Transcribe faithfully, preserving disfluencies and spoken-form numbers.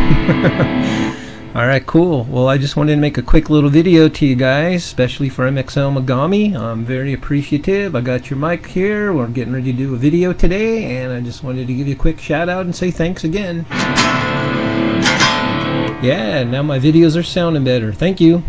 Alright, cool. Well, I just wanted to make a quick little video to you guys, especially for M X L Mogami. I'm very appreciative. I got your mic here. We're getting ready to do a video today, and I just wanted to give you a quick shout out and say thanks again. Yeah, now my videos are sounding better. Thank you.